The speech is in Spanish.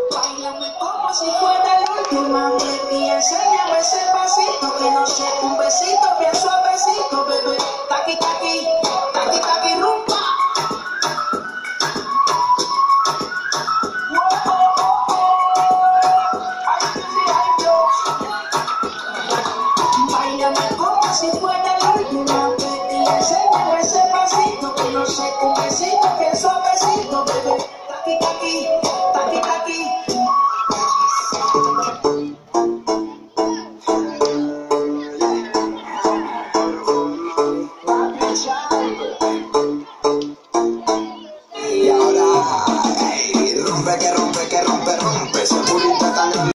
Báilame como si fuera la última vez y enséñame ese pasito que no sé, un besito bien suavecito, bebé. Taqui, taqui.